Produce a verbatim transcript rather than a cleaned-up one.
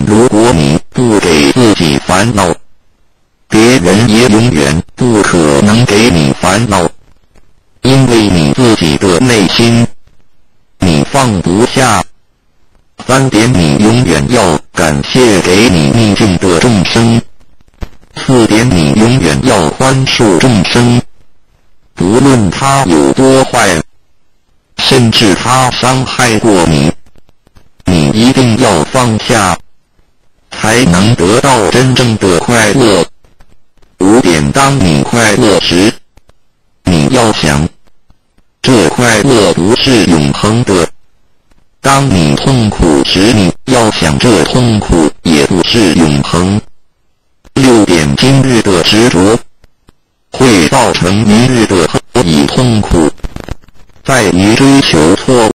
如果你不给自己烦恼，别人也永远不可能给你烦恼，因为你自己的内心，你放不下。三点，你永远要感谢给你逆境的众生。四点，你永远要宽恕众生，不论他有多坏，甚至他伤害过你，你一定要放下，才能得到真正的快乐。五点，当你快乐时，你要想，这快乐不是永恒的。当你痛苦时，你要想，这痛苦也不是永恒。六点，今日的执着会造成明日的后遗痛苦。在于追求错